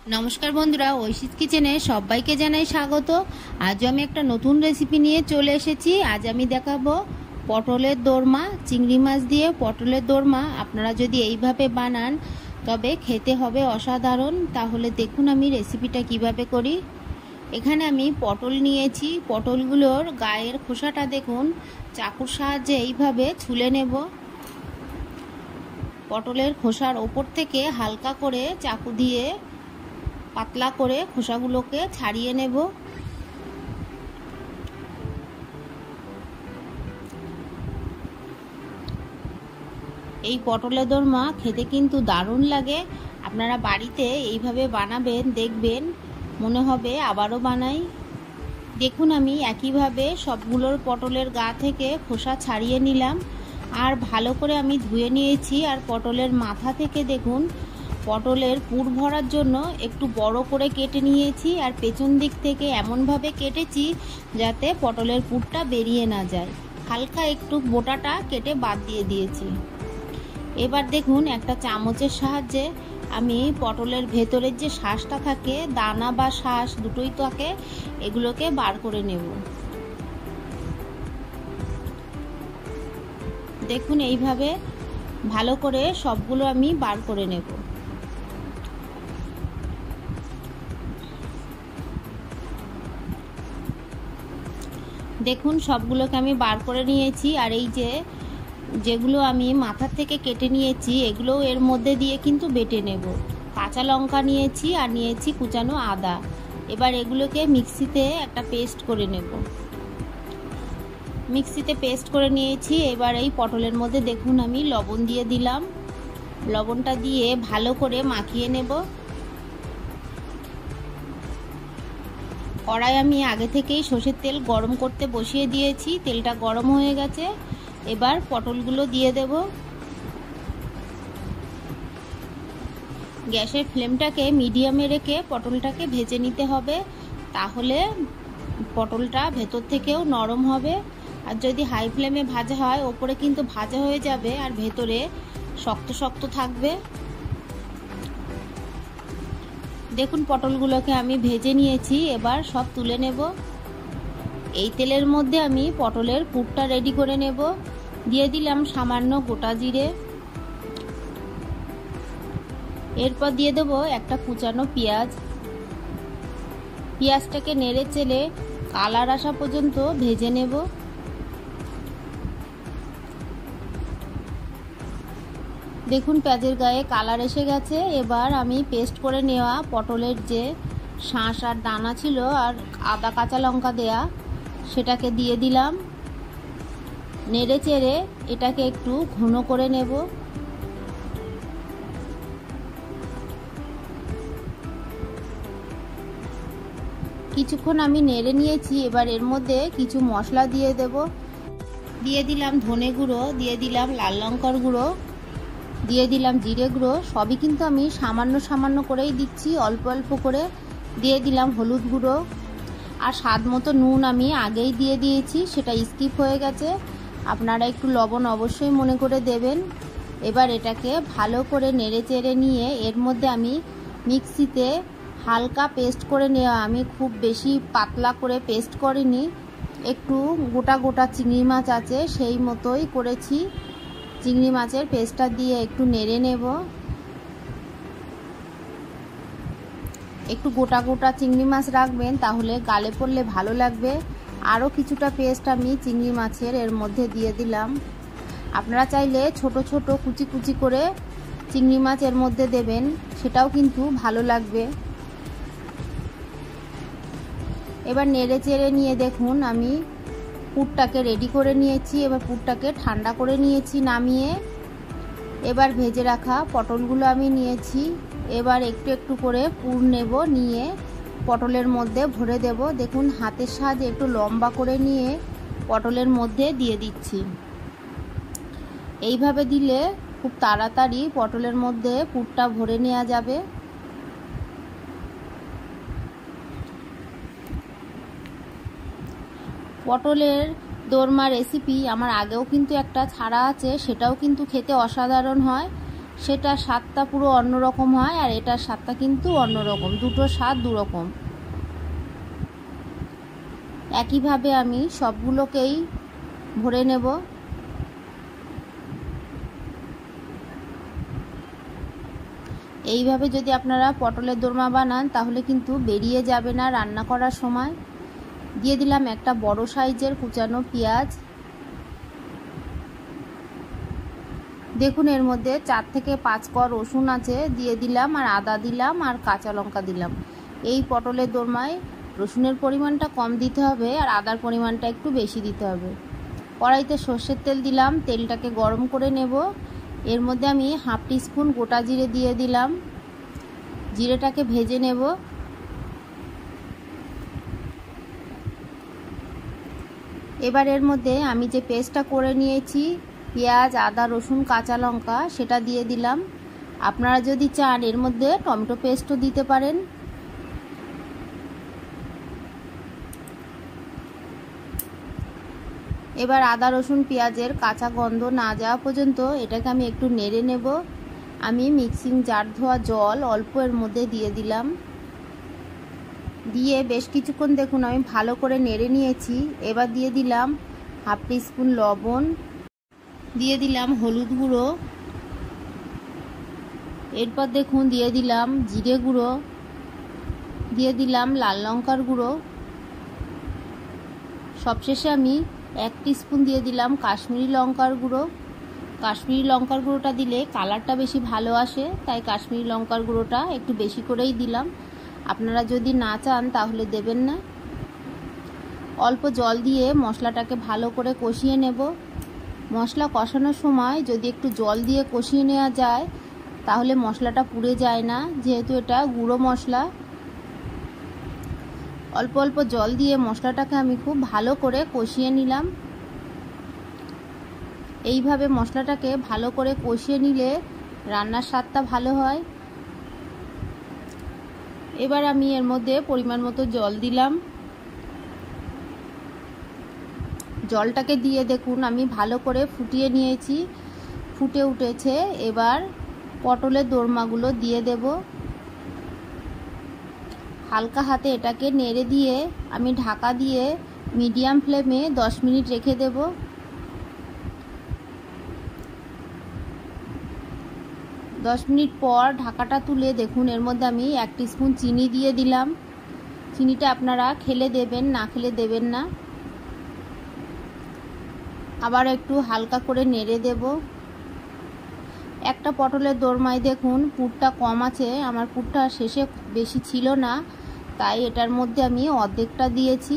নমস্কার বন্ধুরা, ঐশীস কিচেনে সবাইকে জানাই স্বাগত। আজ আমি একটা নতুন রেসিপি নিয়ে চলে এসেছি। আজ আমি দেখাবো পটলের দোরমা। চিংড়ি মাছ দিয়ে পটলের দোরমা আপনারা যদি এইভাবে বানান তবে খেতে হবে অসাধারণ। তাহলে দেখুন আমি রেসিপিটা কিভাবে করি। এখানে আমি পটল নিয়েছি। পটলগুলোর গায়ের খোসাটা দেখুন, চাকুর সাহায্যে এইভাবে ছুলে নেব। পটলের খোসার ওপর থেকে হালকা করে চাকু দিয়ে পাতলা করে খোসাগুলোকে ছাড়িয়ে নেব। এই পটলের দোরমা খেতে কিন্তু দারুণ লাগে। আপনারা বাড়িতে এইভাবে বানাবেন, দেখবেন মনে হবে আবারও বানাই। দেখুন আমি একইভাবে সবগুলোর পটলের গা থেকে খোসা ছাড়িয়ে নিলাম আর ভালো করে আমি ধুয়ে নিয়েছি। আর পটলের মাথা থেকে দেখুন পটলের পুর ভরার জন্য একটু বড় করে কেটে নিয়েছি আর পেছন দিক থেকে এমনভাবে কেটেছি যাতে পটলের পুরটা বেরিয়ে না যায়। হালকা একটু বোটাটা কেটে বাদ দিয়ে দিয়েছি। এবার দেখুন একটা চামচের সাহায্যে আমি পটলের ভেতরের যে শাঁসটা থাকে, দানা বা শাঁস দুটোই থাকে, এগুলোকে বার করে নেব। দেখুন এইভাবে ভালো করে সবগুলো আমি বার করে নেব। দেখুন সবগুলোকে আমি বার করে নিয়েছি। আর এই যেগুলো আমি মাথা থেকে কেটে নিয়েছি এগুলোও এর মধ্যে দিয়ে কিন্তু বেটে নেব। কাঁচা লঙ্কা নিয়েছি আর নিয়েছি কুচানো আদা। এবার এগুলোকে মিক্সিতে একটা পেস্ট করে নেব। মিক্সিতে পেস্ট করে নিয়েছি। এবার এই পটলের মধ্যে দেখুন আমি লবণ দিয়ে দিলাম। লবণটা দিয়ে ভালো করে মাখিয়ে নেব। কড়াই আমি আগে থেকেই সর্ষের তেল গরম করতে বসিয়ে দিয়েছি। তেলটা গরম হয়ে গেছে। এবার পটলগুলো দিয়ে দেব। গ্যাসের ফ্লেমটাকে মিডিয়ামে রেখে পটলটাকে ভেজে নিতে হবে, তাহলে পটলটা ভেতর থেকেও নরম হবে। আর যদি হাই ফ্লেমে ভাজা হয় ওপরে কিন্তু ভাজা হয়ে যাবে আর ভেতরে শক্ত শক্ত থাকবে। দেখুন পটলগুলোকে আমি ভেজে নিয়েছি। এবার সব তুলে নেব। এই তেলের মধ্যে আমি পটলের পুরটা রেডি করে নেব। দিয়ে দিলাম সামান্য গোটা জিরে। এরপর দিয়ে দেবো একটা কুচানো পেঁয়াজ। পেঁয়াজটাকে নেড়ে চেড়ে কালার আসা পর্যন্ত ভেজে নেব। দেখুন পেঁয়াজের গায়ে কালার এসে গেছে। এবার আমি পেস্ট করে নেওয়া পটলের যে শাঁস আর দানা ছিল আর আদা কাঁচা লঙ্কা দেয়া, সেটাকে দিয়ে দিলাম। নেড়ে চেড়ে এটাকে একটু ঘন করে নেব। কিছুক্ষণ আমি নেড়ে নিয়েছি। এবার এর মধ্যে কিছু মশলা দিয়ে দেব। দিয়ে দিলাম ধনে গুঁড়ো, দিয়ে দিলাম লাল লঙ্কার গুঁড়ো, দিয়ে দিলাম জিরে গুঁড়ো। সবই কিন্তু আমি সামান্য সামান্য করেই দিচ্ছি, অল্প অল্প করে। দিয়ে দিলাম হলুদ গুঁড়ো আর স্বাদ মতো নুন আমি আগেই দিয়ে দিয়েছি, সেটা স্কিপ হয়ে গেছে। আপনারা একটু লবণ অবশ্যই মনে করে দেবেন। এবার এটাকে ভালো করে নেড়ে চেড়ে নিয়ে এর মধ্যে আমি মিক্সিতে হালকা পেস্ট করে নেওয়া, আমি খুব বেশি পাতলা করে পেস্ট করিনি, একটু গোটা গোটা চিংড়ি মাছ আছে সেই মতোই করেছি। চিংড়ি মাছের পেস্টটা দিয়ে একটু নেড়ে নেব। একটু গোটা গোটা চিংড়ি মাছ রাখবেন, তাহলে গালে পড়লে ভালো লাগবে। আরও কিছুটা পেস্ট আমি চিংড়ি মাছের এর মধ্যে দিয়ে দিলাম। আপনারা চাইলে ছোট ছোট কুচি কুচি করে চিংড়ি মাছ এর মধ্যে দেবেন, সেটাও কিন্তু ভালো লাগবে। এবার নেড়ে চেড়ে নিয়ে দেখুন আমি পুরটাকে রেডি করে নিয়েছি। এবার পুরটাকে ঠান্ডা করে নিয়েছি নামিয়ে। এবার ভেজে রাখা পটলগুলো আমি নিয়েছি। এবার একটু একটু করে পুর নেব, নিয়ে পটলের মধ্যে ভরে দেব। দেখুন হাতের সাহায্যে একটু লম্বা করে নিয়ে পটলের মধ্যে দিয়ে দিচ্ছি। এইভাবে দিলে খুব তাড়াতাড়ি পটলের মধ্যে পুরটা ভরে নেওয়া যাবে। পটলের দোরমা রেসিপি আমার আগেও কিন্তু একটা ছাড়া আছে, সেটাও কিন্তু খেতে অসাধারণ হয়। সেটা স্বাদটা পুরো অন্যরকম হয়, আর এটার স্বাদটা কিন্তু অন্যরকম, দুটো স্বাদ দুরকম। একইভাবে আমি সবগুলোকেই ভরে নেব। এইভাবে যদি আপনারা পটলের দোরমা বানান তাহলে কিন্তু বেরিয়ে যাবে না রান্না করার সময়। দিয়ে দিলাম একটা বড় সাইজের কুচানো পেঁয়াজ। দেখুন এর মধ্যে 4 থেকে 5 কোয়া রসুন আছে, দিয়ে দিলাম, আর আদা দিলাম, আর কাঁচা লঙ্কা দিলাম। এই পটলের দোরমায় রসুনের পরিমাণটা কম দিতে হবে আর আদার পরিমাণটা একটু বেশি দিতে হবে। কড়াইতে সর্ষের তেল দিলাম, তেলটাকে গরম করে নেব। এর মধ্যে আমি হাফ টিস্পুন গোটা জিরে দিয়ে দিলাম, জিরেটাকে ভেজে নেব। এবার এর মধ্যে আমি যে পেস্টটা করে নিয়েছি পেঁয়াজ, আদা, রসুন, কাঁচা লঙ্কা, সেটা দিয়ে দিলাম। আপনারা যদি চান এর মধ্যে টমেটো পেস্টও দিতে পারেন। এবার আদা, রসুন, পেঁয়াজের কাঁচা গন্ধ না যাওয়া পর্যন্ত এটাকে আমি একটু নেড়ে নেব। আমি মিক্সিং জার ধোয়া জল অল্প এর মধ্যে দিয়ে দিলাম, দিয়ে বেশ কিছুক্ষণ দেখুন আমি ভালো করে নেড়ে নিয়েছি। এবার দিয়ে দিলাম হাফ টিস্পুন লবণ, দিয়ে দিলাম হলুদ গুঁড়ো, এরপর দেখুন দিয়ে দিলাম জিরে গুঁড়ো, দিয়ে দিলাম লাল লঙ্কার গুঁড়ো, সবশেষে আমি 1 টিস্পুন দিয়ে দিলাম কাশ্মীরি লঙ্কার গুঁড়ো। কাশ্মীরি লঙ্কার গুঁড়োটা দিলে কালারটা বেশি ভালো আসে, তাই কাশ্মীরি লঙ্কার গুঁড়োটা একটু বেশি করেই দিলাম। আপনারা যদি না চান তাহলে দেবেন না। অল্প জল দিয়ে মশলাটাকে ভালো করে কষিয়ে নেব। মশলা কষানোর সময় যদি একটু জল দিয়ে কষিয়ে নেওয়া যায় তাহলে মশলাটা পুড়ে যায় না, যেহেতু এটা গুঁড়ো মশলা। অল্প অল্প জল দিয়ে মশলাটাকে আমি খুব ভালো করে কষিয়ে নিলাম। এইভাবে মশলাটাকে ভালো করে কষিয়ে নিলে রান্নার স্বাদটা ভালো হয়। এবার আমি এর মধ্যে পরিমাণ মতো জল দিলাম। জলটাকে দিয়ে দেখুন আমি ভালো করে ফুটিয়ে নিয়েছি, ফুটে উঠেছে। এবার পটলের দোরমাগুলো দিয়ে দেব। হালকা হাতে এটাকে নেড়ে দিয়ে আমি ঢাকা দিয়ে মিডিয়াম ফ্লেমে 10 মিনিট রেখে দেব। 10 মিনিট পর ঢাকাটা তুলে দেখুন এর মধ্যে আমি 1 টিস্পুন চিনি দিয়ে দিলাম। চিনিটা আপনারা খেলে দেবেন, না খেলে দেবেন না। আবার একটু হালকা করে নেড়ে দেব। একটা পটলের দোরমায় দেখুন পুরটা কম আছে, আমার পুরটা শেষে বেশি ছিল না, তাই এটার মধ্যে আমি অর্ধেকটা দিয়েছি।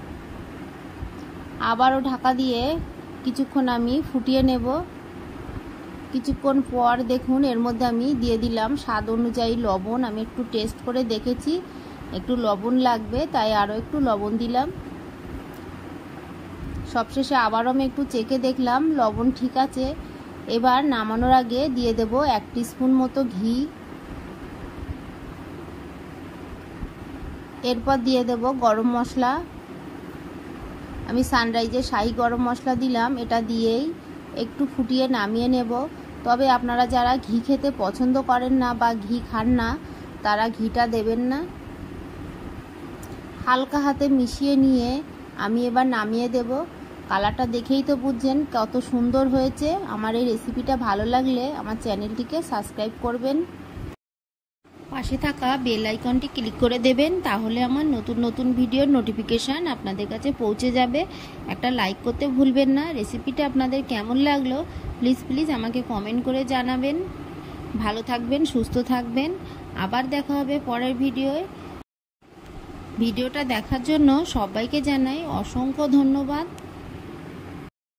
আবারও ঢাকা দিয়ে কিছুক্ষণ আমি ফুটিয়ে নেব। কিছুক্ষণ পর দেখুন এর মধ্যে আমি দিয়ে দিলাম স্বাদ অনুযায়ী লবণ। আমি একটু টেস্ট করে দেখেছি একটু লবণ লাগবে, তাই আরও একটু লবণ দিলাম। সবশেষে আবারও আমি একটু চেখে দেখলাম লবণ ঠিক আছে। এবার নামানোর আগে দিয়ে দেব 1 টিস্পুন মতো ঘি। এরপর দিয়ে দেব গরম মশলা। আমি সানরাইজের শাহি গরম মশলা দিলাম। এটা দিয়েই একটু ফুটিয়ে নামিয়ে নেব। তবে আপনারা যারা ঘি খেতে পছন্দ করেন না বা ঘি খান না তারা ঘিটা দেবেন না। হালকা হাতে মিশিয়ে নিয়ে আমি এবার নামিয়ে দেব। কালারটা দেখেই তো বুঝছেন কত সুন্দর হয়েছে। আমার এই রেসিপিটা ভালো লাগলে আমার চ্যানেলটিকে সাবস্ক্রাইব করবেন, পাশে থাকা বেল আইকনটি ক্লিক করে দেবেন, তাহলে আমার নতুন নতুন ভিডিওর নোটিফিকেশান আপনাদের কাছে পৌঁছে যাবে। একটা লাইক করতে ভুলবেন না। রেসিপিটা আপনাদের কেমন লাগলো প্লিজ আমাকে কমেন্ট করে জানাবেন। ভালো থাকবেন, সুস্থ থাকবেন। আবার দেখা হবে পরের ভিডিওয়। ভিডিওটা দেখার জন্য সবাইকে জানাই অসংখ্য ধন্যবাদ।